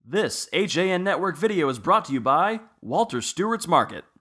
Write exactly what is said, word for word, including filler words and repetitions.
This H A N Network video is brought to you by Walter Stewart's Market.